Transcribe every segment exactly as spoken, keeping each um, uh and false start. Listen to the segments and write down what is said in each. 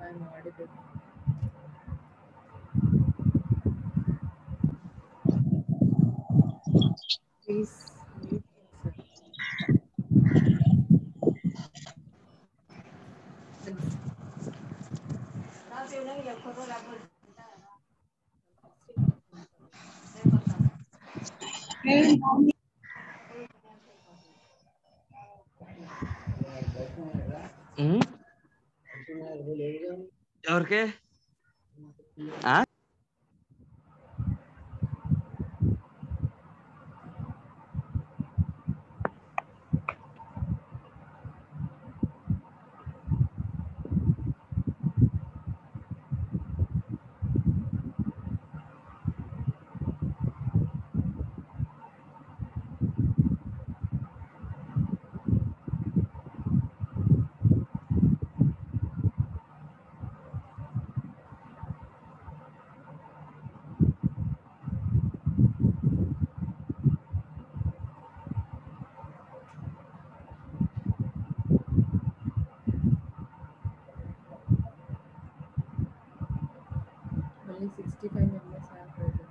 I'm audible. Please mute yourself. ಹ್ಮ್ ಅವ್ರಿಗೆ ಆ Only sixty-five members are present.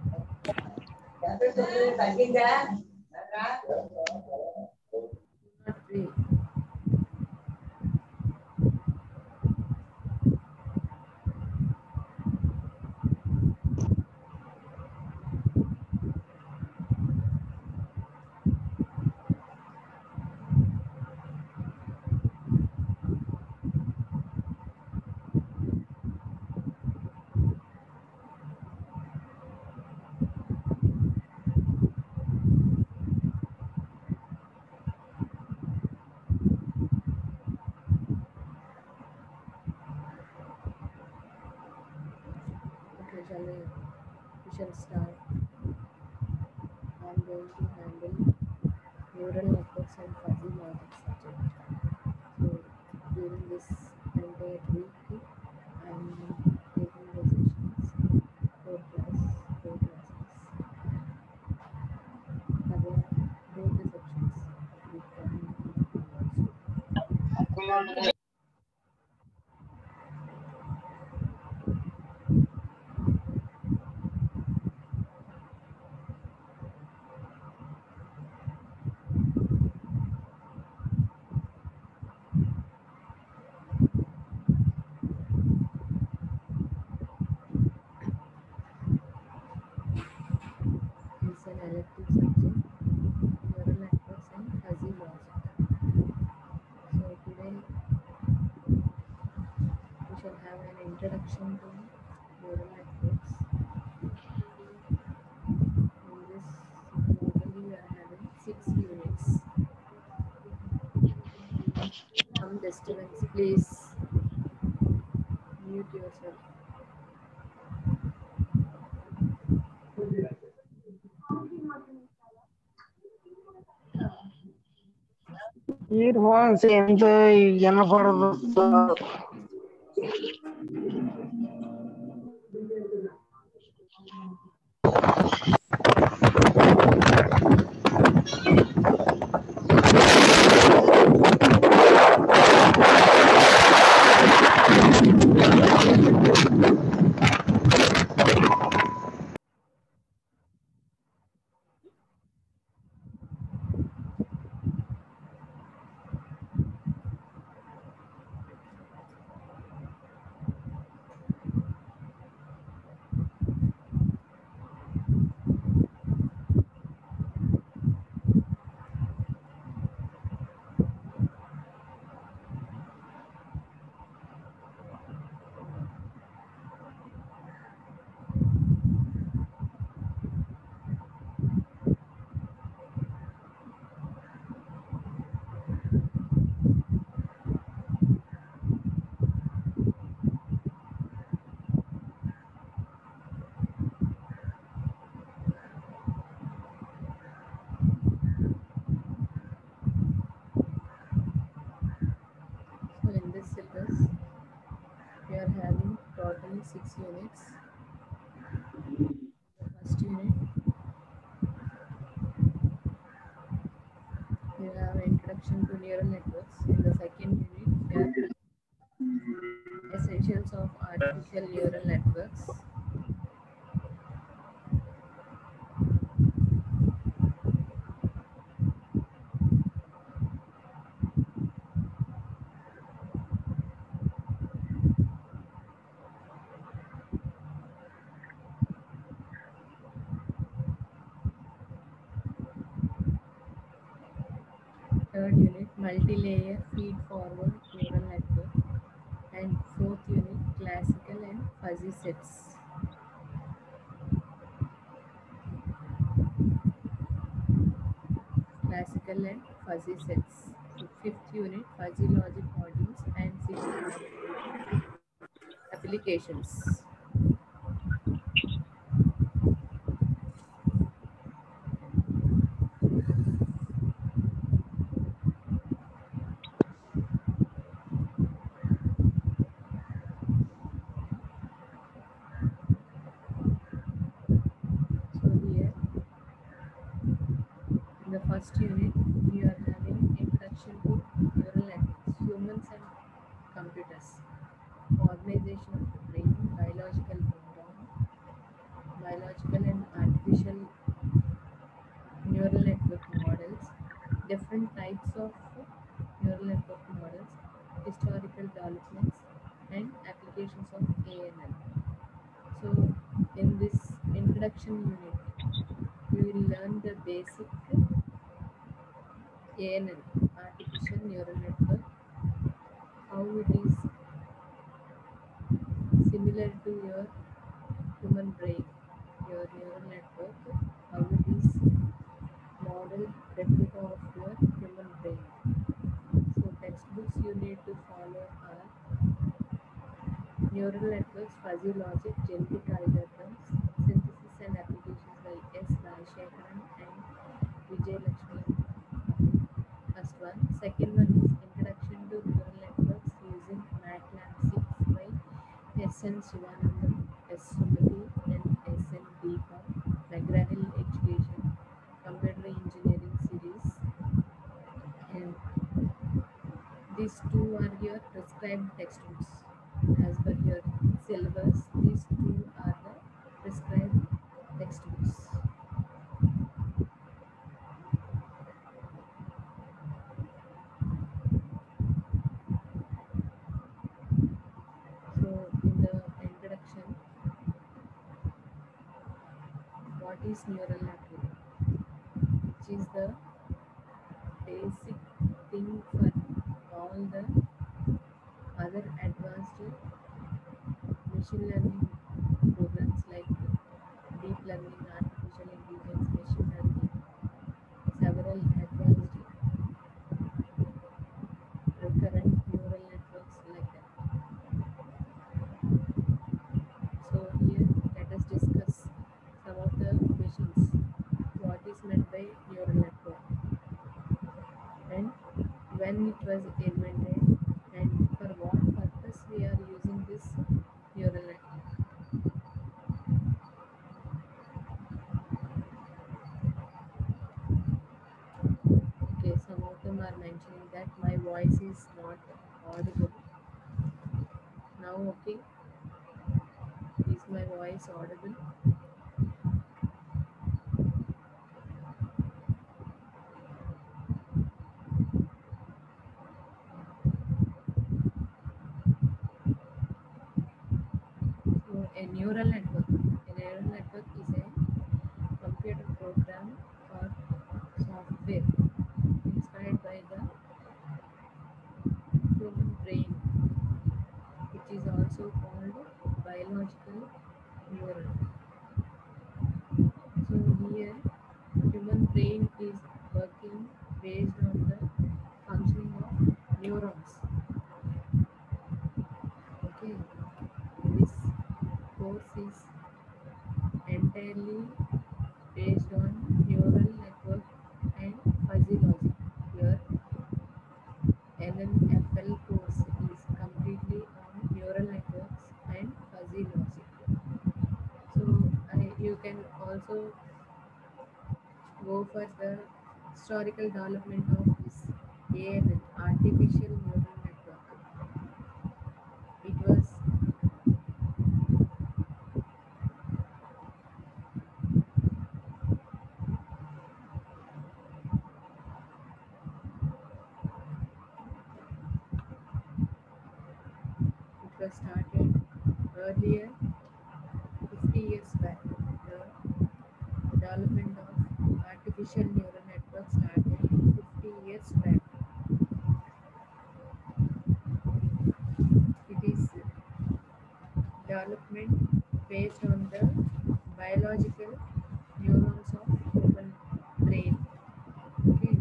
Not free. Okay, shall we, we shall start. I'm going to handle neural networks and fuzzy logic subject. So during this entire week, I'm taking the sessions, four class, four classes. Again, both the sections week one and week two also. It's an elective subject, neural networks and fuzzy logic. So today we shall have an introduction to neural networks. In this module we are having six units. Some disturbance, please mute yourself. Earphones ఎంత వినపడదు So in this syllabus we are having totally six units. The first unit we have introduction to neural networks. In the second unit we are having a session Essentials of artificial neural networks. Third unit, multi-layer feed-forward neural network. And fourth unit, classical and fuzzy sets. Classical and fuzzy sets. So fifth unit, fuzzy logic modules, and sixth unit, applications. So here, in the first unit, we are having introduction to neural networks, humans and computers, organization of the brain, biological breakdown, biological and artificial neural network models, different types of neural network models, historical developments, and applications of A N N. So, in this introduction unit, we will learn the basic A N N, artificial neural network, how it is similar to your human brain, your neural network, how it is model replica of your human brain. So textbooks you need to follow are Neural Networks, Fuzzy Logic, Genetic Algorithms, Synthesis and Applications by S. Rajshekharan and Vijay Lakshmi. First one. Second one is Introduction to Neural Networks using MATLAB six by S. N. Shivanandam, S. Sumati, and S. N. Deepa, McGraw-Hill Education, Computer Engineering Series. And these two are your prescribed textbooks. As per your syllabus, these two are the prescribed textbooks. So, in the introduction, what is neural network? Which is the basic thing for all the other advanced machine learning programs like deep learning, artificial intelligence, machine learning, several advanced recurrent neural networks like that. So here let us discuss some of the machines. What is meant by neural network and when it was invented and for what purpose we are using this neural network. Okay, some of them are mentioning that my voice is not audible. Now, okay, is my voice audible? So, a neural network. A neural network is a computer program or software inspired by the human brain, which is also called biological neuron. So here, human brain is working based on the functioning of neurons. Okay, this course is entirely based on neural network and fuzzy logic. Your N N F L course is completely on neural networks and fuzzy logic. So I, you can also go for the historical development of this A N N, artificial neural network. It was was started earlier, fifty years back. The development of artificial neural networks started fifty years back. It is development based on the biological neurons of human brain. Okay.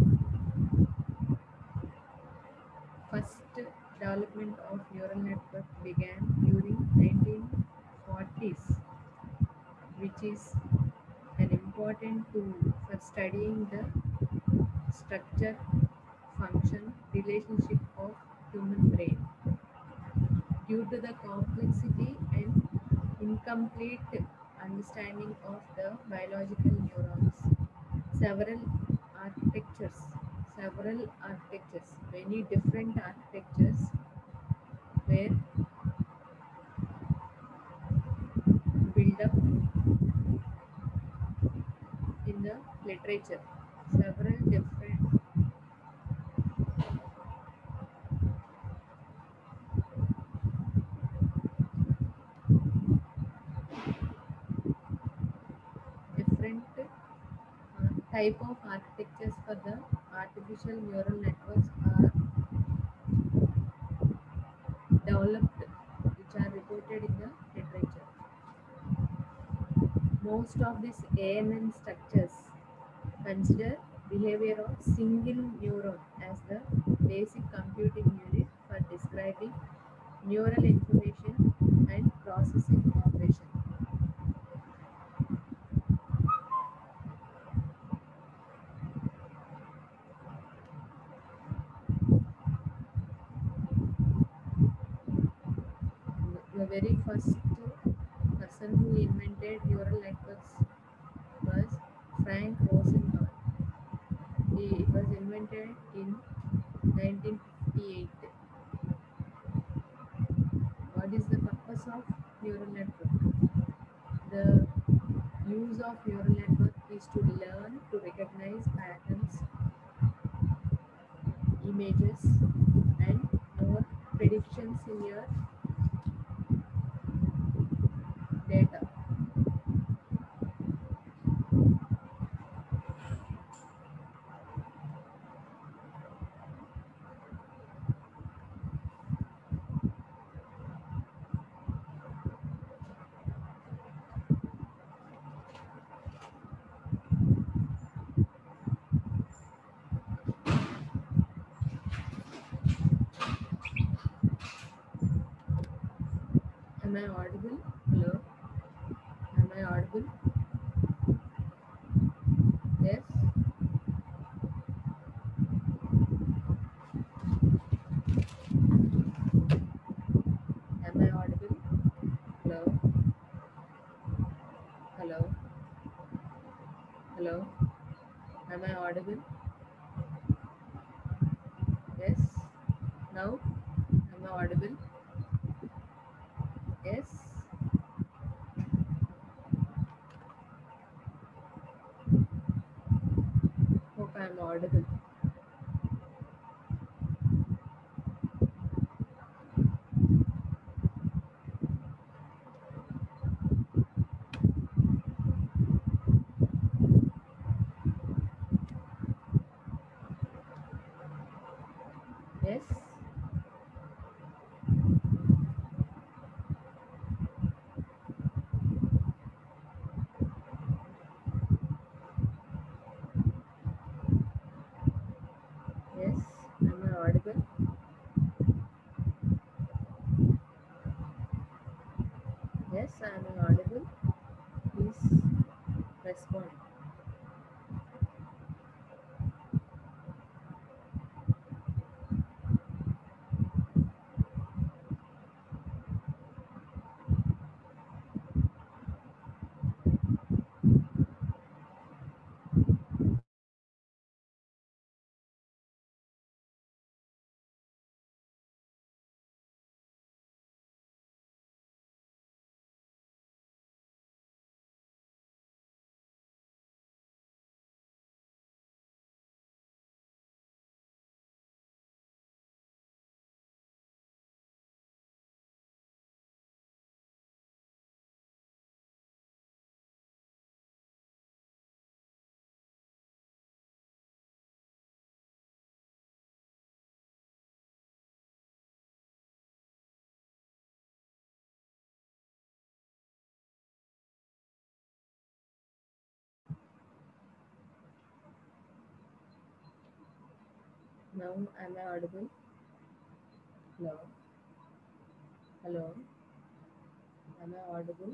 First development of neural network began during nineteen forties, which is an important tool for studying the structure, function, relationship of human brain. Due to the complexity and incomplete understanding of the biological neurons, several architectures, several architectures, many different architectures were built up in the literature. Several different different uh, type of architectures for the artificial neural networks are developed, which are reported in the literature. Most of these A N N structures consider behavior of single neuron as the basic computing unit for describing neural information and processing operation. The very first person who invented neural networks was Frank Rosenthal. He, it was invented in nineteen fifty-eight. What is the purpose of neural network? The use of neural network is to learn to recognize patterns, images, and more predictions in your data. Am I audible? Hello? Am I audible? Yes? Am I audible? Hello? Hello? Hello? Am I audible? Yes? Now? Am I audible? Yes? Hope I am audible. Yes? Now am I audible? Hello? Hello? Am I audible?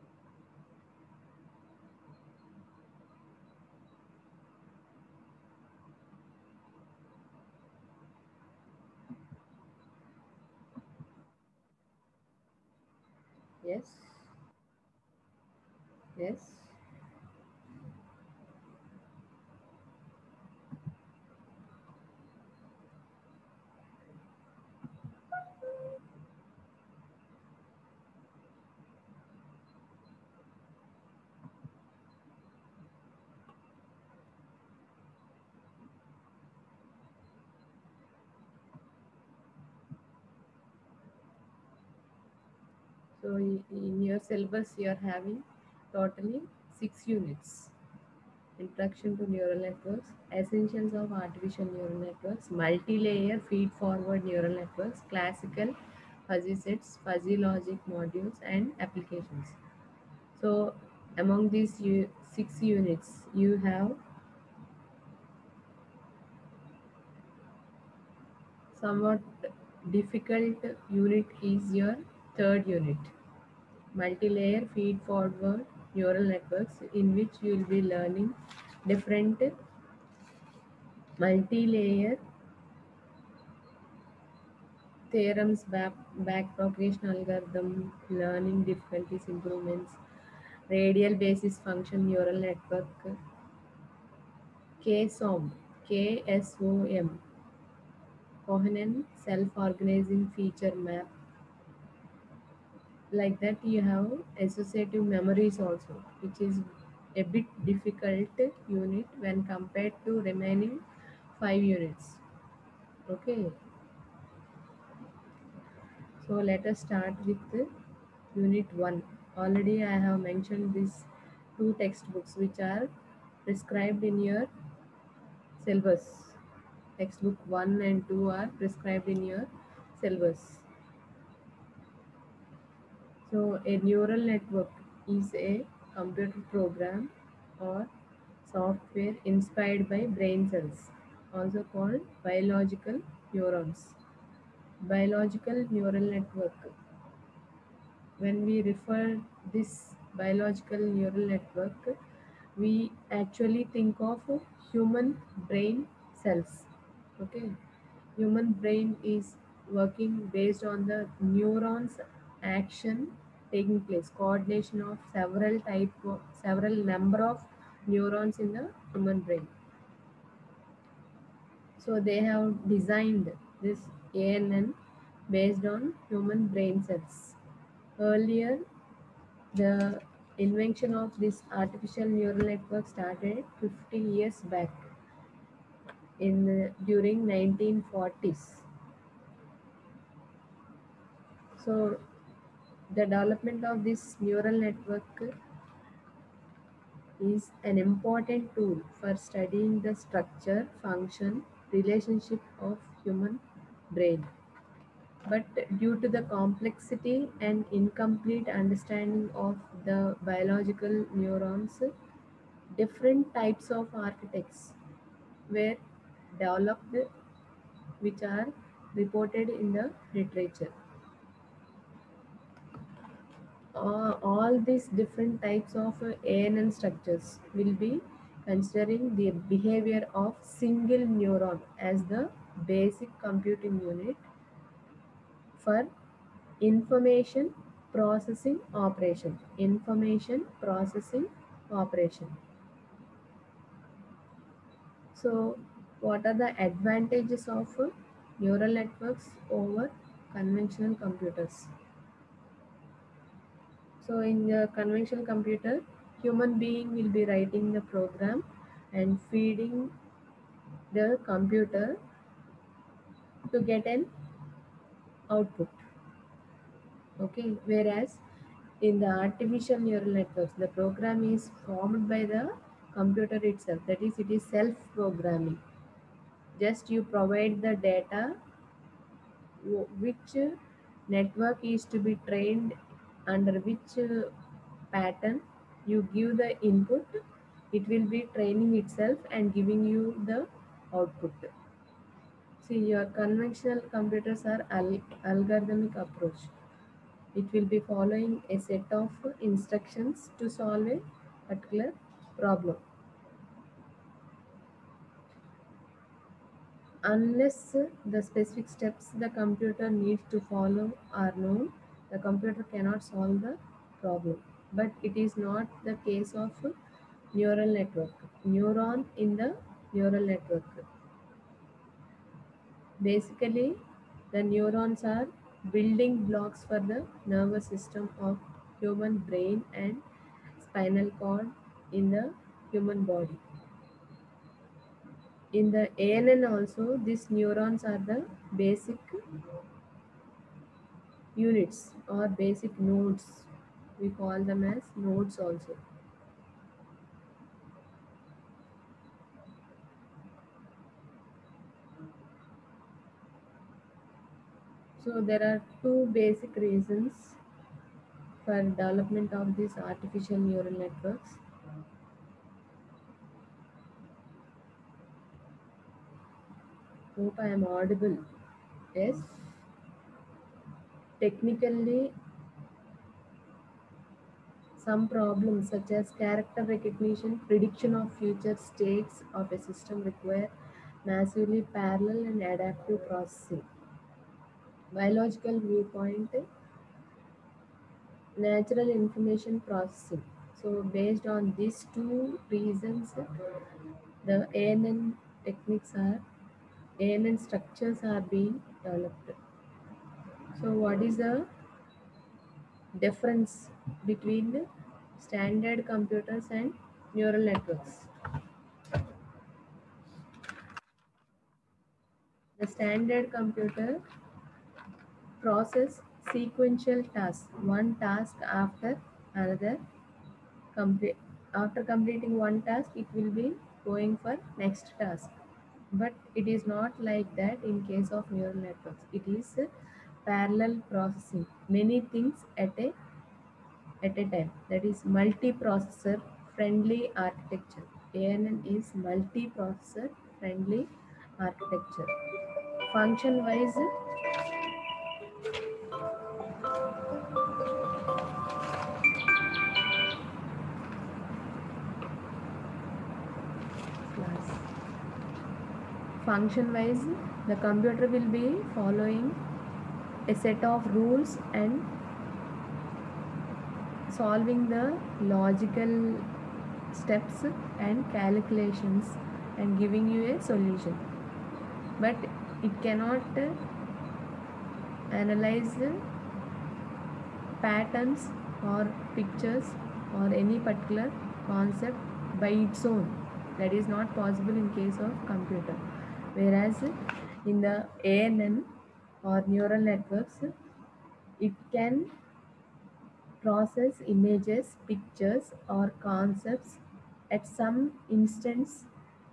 Yes? Yes? So i- in your syllabus you are having totally six units. Introduction to neural networks, essentials of artificial neural networks, multi-layer feed-forward neural networks, classical fuzzy sets, fuzzy logic modules, and applications. So among these u- six units, you have somewhat difficult unit is your third unit, multi-layer feed-forward neural networks, in which you will be learning different multi-layer theorems, back, backpropagation algorithm, learning difficulties improvements, radial basis function neural network, K S O M, K S O M, Cohen self-organizing feature map. Like that, you have associative memories also, which is a bit difficult unit when compared to remaining five units. Okay, so let us start with the unit one. Already I have mentioned these two textbooks which are prescribed in your syllabus. Textbook one and two are prescribed in your syllabus. So a neural network is a computer program or software inspired by brain cells, also called biological neurons. Biological neural network. When we refer this biological neural network, we actually think of human brain cells. Okay, human brain is working based on the neurons action taking place, coordination of several type of several number of neurons in the human brain. So they have designed this A N N based on human brain cells. Earlier, the invention of this artificial neural network started fifty years back in uh, during nineteen forties. So the development of this neural network is an important tool for studying the structure, function, relationship of human brain. But due to the complexity and incomplete understanding of the biological neurons, different types of architects were developed which are reported in the literature. Uh, all these different types of uh, A N N structures will be considering the behavior of single neuron as the basic computing unit for information processing operation. Information processing operation. So, what are the advantages of uh, neural networks over conventional computers? So, in the conventional computer, human being will be writing the program and feeding the computer to get an output. Okay, whereas in the artificial neural networks, the program is formed by the computer itself. That is, it is self-programming. Just you provide the data w- which uh, network is to be trained under which uh, pattern you give the input, it will be training itself and giving you the output. See, your conventional computers are al- algorithmic approach. It will be following a set of instructions to solve a particular problem. Unless the specific steps the computer needs to follow are known, the computer cannot solve the problem. But it is not the case of neural network. Neuron in the neural network. Basically, the neurons are building blocks for the nervous system of human brain and spinal cord in the human body. In the A N N also, these neurons are the basic units or basic nodes. We call them as nodes also. So there are two basic reasons for development of these artificial neural networks. Hope I am audible. Yes. Technically, some problems such as character recognition, prediction of future states of a system require massively parallel and adaptive processing. Biological viewpoint, natural information processing. So based on these two reasons, the A N N techniques are, A N N structures are being developed. So what is the difference between the standard computers and neural networks? The standard computer process sequential tasks, one task after another. Complete after completing one task, it will be going for next task. But it is not like that in case of neural networks. It is parallel processing, many things at a at a time. That is multiprocessor friendly architecture. A N N is multiprocessor friendly architecture. Function wise, function wise, the computer will be following a set of rules and solving the logical steps and calculations and giving you a solution. But it cannot analyze patterns or pictures or any particular concept by its own. That is not possible in case of computer. Whereas in the A N N or neural networks, it can process images, pictures or concepts at some instance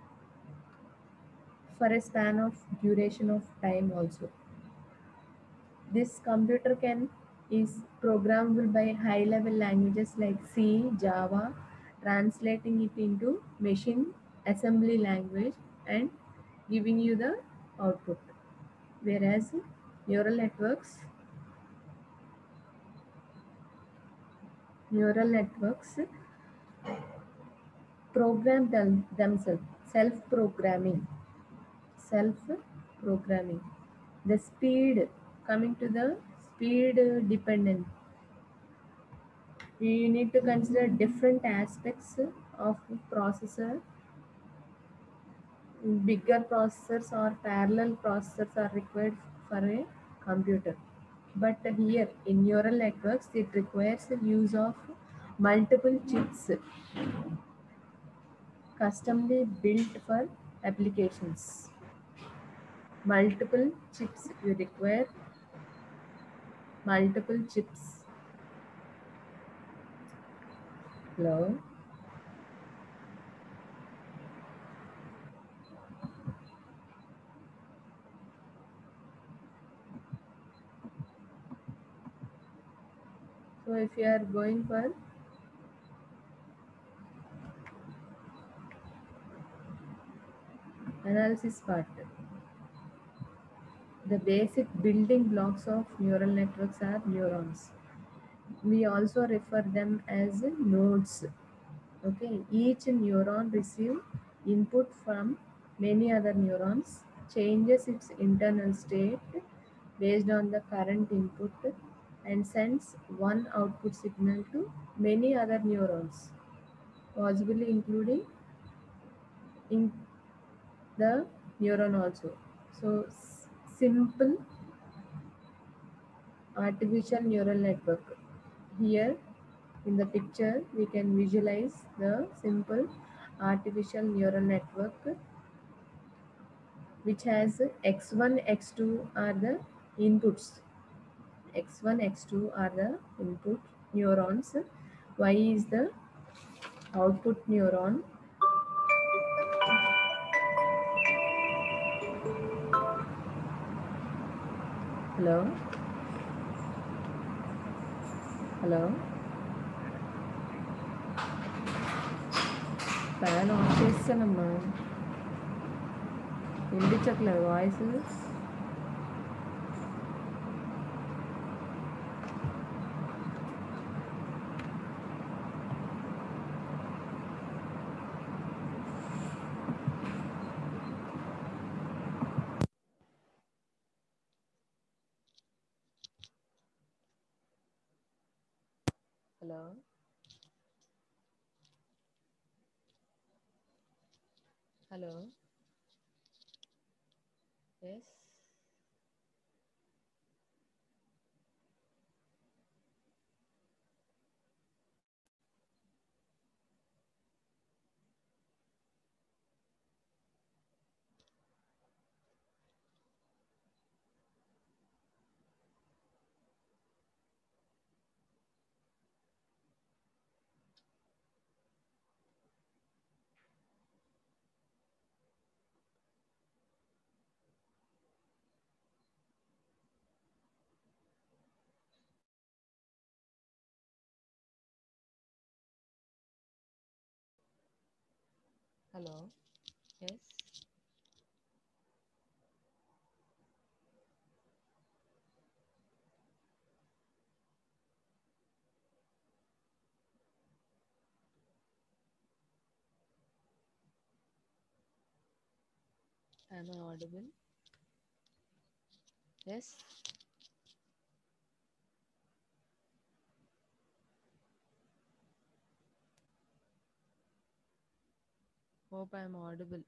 for a span of duration of time also. This computer can is programmable by high level languages like C, Java, translating it into machine assembly language and giving you the output. Whereas neural networks neural networks program them, themselves, self-programming, self-programming. The speed, coming to the speed uh, dependent, you need to consider different aspects of processor. Bigger processors or parallel processors are required for a computer. But here in neural networks, it requires the use of multiple chips customly built for applications. Multiple chips, you require multiple chips. Hello? So if you are going for analysis part, the basic building blocks of neural networks are neurons. We also refer them as nodes. Okay, each neuron receives input from many other neurons, changes its internal state based on the current input, and sends one output signal to many other neurons, possibly including in the neuron also. So s- simple artificial neural network. Here in the picture we can visualize the simple artificial neural network which has x one, x two are the inputs. x one, x two are the input neurons. Y is the output neuron. Hello? Hello? Fan off చేస్తానమ్మా, వినిపించట్లేదు voice. Hello? Hello? Yes? Hello? Yes? Am I audible? Yes? Hope I am audible.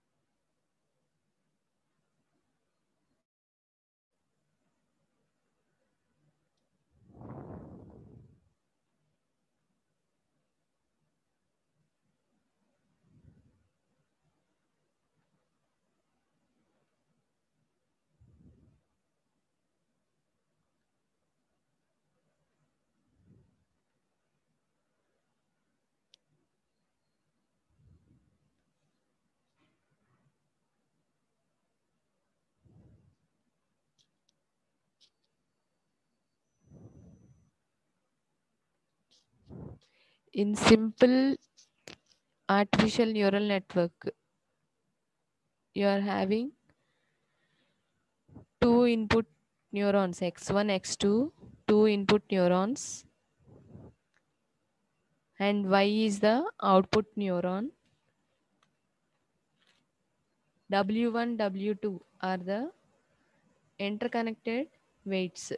In simple artificial neural network, you are having two input neurons, x one, x two, two input neurons, and Y is the output neuron. W one, W two are the interconnected weights.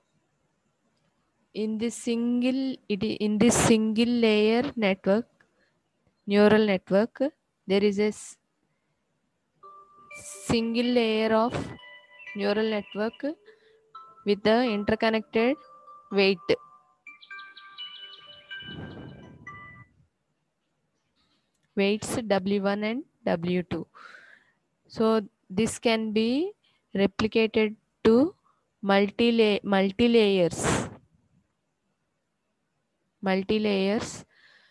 In this single, it is in this single layer network, neural network, there is a s- single layer of neural network with the interconnected weight. Weights W one and W two. So this can be replicated to multi multi layers. Multi layers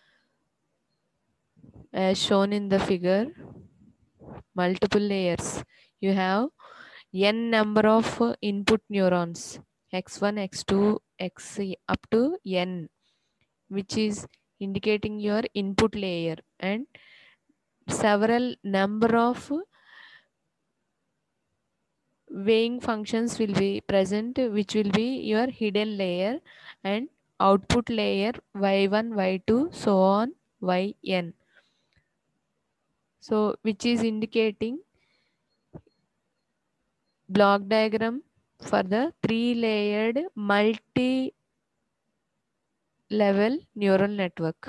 as shown in the figure. Multiple layers. You have n number of input neurons, x one, x two, x up to n, which is indicating your input layer, and several number of weighing functions will be present, which will be your hidden layer, and output layer y one, y two, so on, yn. So which is indicating block diagram for the three layered multi level neural network.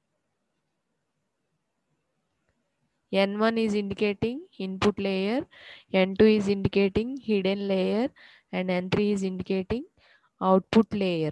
N one is indicating input layer, N two is indicating hidden layer, and N three is indicating output layer.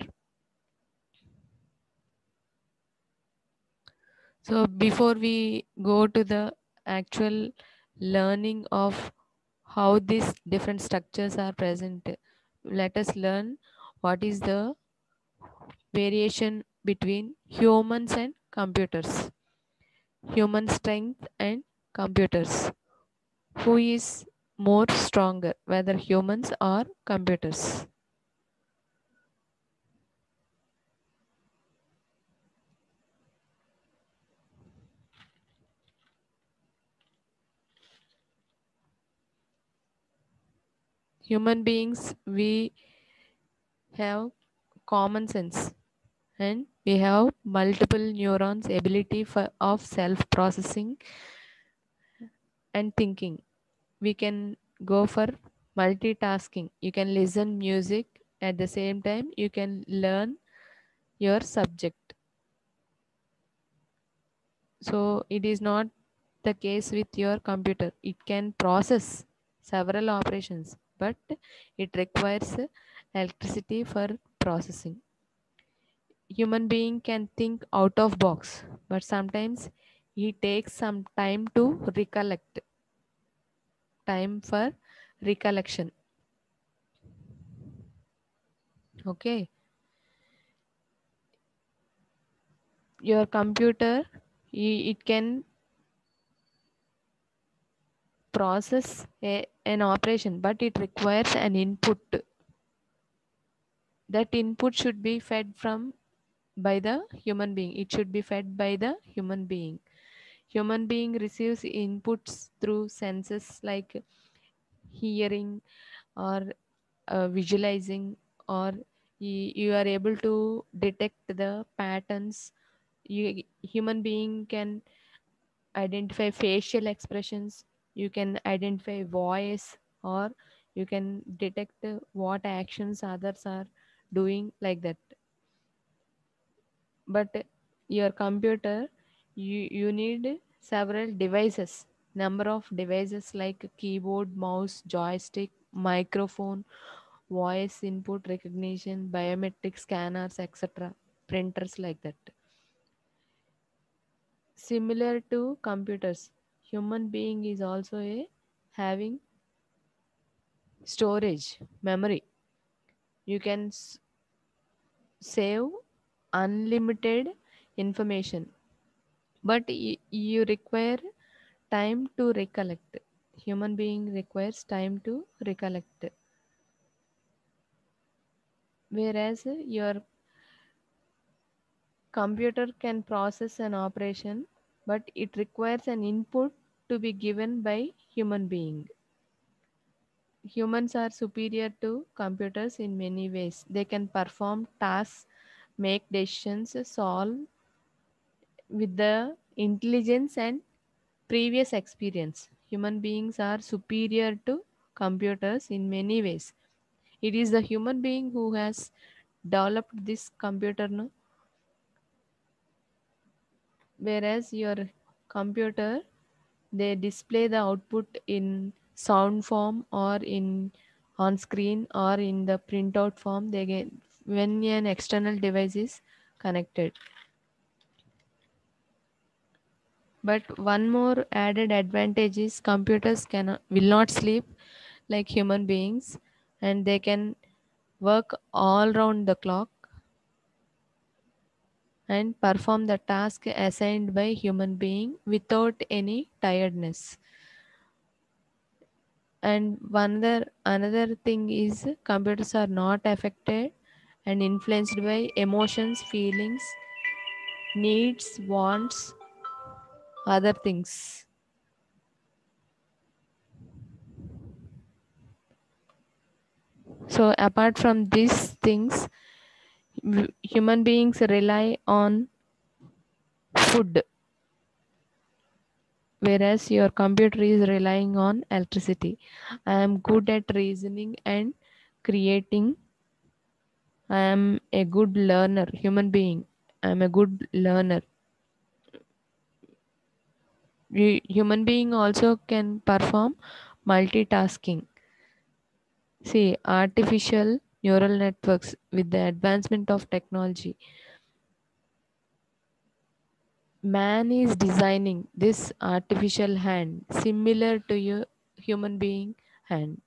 So before we go to the actual learning of how these different structures are present, let us learn what is the variation between humans and computers, human strength and computers. Who is more stronger, whether humans or computers? Human beings, we have common sense and we have multiple neurons ability for of self processing and thinking. We can go for multitasking. You can listen music at the same time you can learn your subject. So it is not the case with your computer. It can process several operations, but it requires electricity for processing. Human being can think out of box, but sometimes he takes some time to recollect, time for recollection. Okay. Your computer, it can process a, an operation, but it requires an input. That input should be fed from by the human being. It should be fed by the human being. Human being receives inputs through senses like hearing or uh, visualizing, or you, you are able to detect the patterns. You, human being can identify facial expressions, you can identify voice, or you can detect uh, what actions others are doing, like that. But your computer, you, you need several devices, number of devices like keyboard, mouse, joystick, microphone, voice input recognition, biometric scanners, etc., printers, like that. Similar to computers, human being is also a having storage memory. You can s- save unlimited information, but y- you require time to recollect. Human being requires time to recollect, whereas your computer can process an operation, but it requires an input to be given by human being. Humans are superior to computers in many ways. They can perform tasks, make decisions, solve with the intelligence and previous experience. Human beings are superior to computers in many ways. It is the human being who has developed this computer, no? Whereas your computer, they display the output in sound form or in on screen or in the printout form they get when an external device is connected. But one more added advantage is computers cannot will not sleep like human beings, and they can work all round the clock and perform the task assigned by human being without any tiredness. And one other another thing is computers are not affected and influenced by emotions, feelings, needs, wants, other things. So apart from these things, w- human beings rely on food, whereas your computer is relying on electricity. I am good at reasoning and creating. I am a good learner, human being. I am a good learner. We, human being also can perform multitasking. See, artificial neural networks with the advancement of technology, man is designing this artificial hand similar to your human being hand.